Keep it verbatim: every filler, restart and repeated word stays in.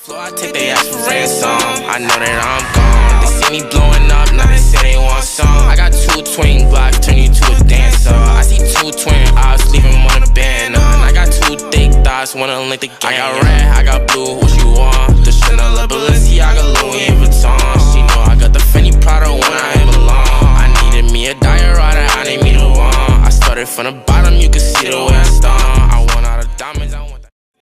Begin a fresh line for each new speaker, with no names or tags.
Flow, I take they ass for ransom. I know that I'm gone. They see me blowing up, now they say they want some. I got two twin blocks, turn you to a dancer. I see two twin eyes, leave them on a banner. I got two thick thighs, wanna link the gang. I got red, I got blue, what you want? The Chanel, Balenciaga, Louis Vuitton. She know I got the Fendi Prada when I ain't belong. I needed me a diet rider, I need me the one. I started from the bottom.